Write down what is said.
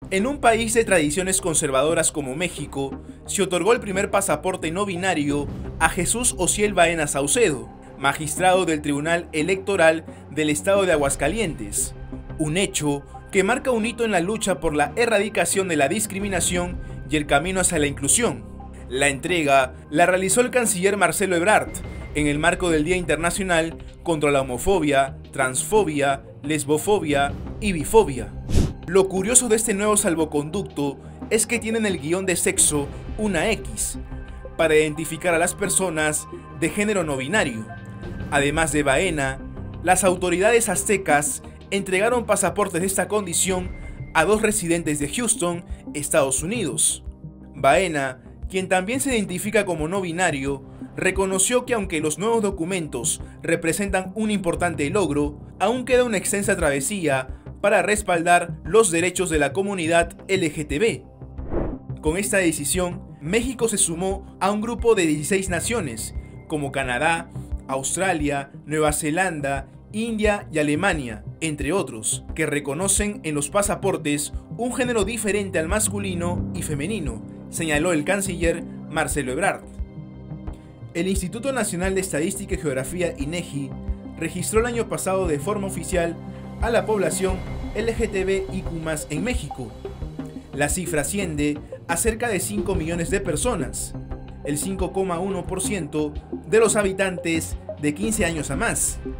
En un país de tradiciones conservadoras como México, se otorgó el primer pasaporte no binario a Jesús Ociel Baena Saucedo, magistrado del Tribunal Electoral del Estado de Aguascalientes, un hecho que marca un hito en la lucha por la erradicación de la discriminación y el camino hacia la inclusión. La entrega la realizó el canciller Marcelo Ebrard en el marco del Día Internacional contra la Homofobia, Transfobia, Lesbofobia y Bifobia. Lo curioso de este nuevo salvoconducto es que tiene en el guión de sexo una X, para identificar a las personas de género no binario. Además de Baena, las autoridades aztecas entregaron pasaportes de esta condición a 2 residentes de Houston, Estados Unidos. Baena, quien también se identifica como no binario, reconoció que aunque los nuevos documentos representan un importante logro, aún queda una extensa travesía para respaldar los derechos de la comunidad LGTB. Con esta decisión, México se sumó a un grupo de 16 naciones, como Canadá, Australia, Nueva Zelanda, India y Alemania, entre otros, que reconocen en los pasaportes un género diferente al masculino y femenino, señaló el canciller Marcelo Ebrard. El Instituto Nacional de Estadística y Geografía, INEGI, registró el año pasado de forma oficial a la población LGTBIQ+ en México. La cifra asciende a cerca de 5 millones de personas, el 5,1% de los habitantes de 15 años a más.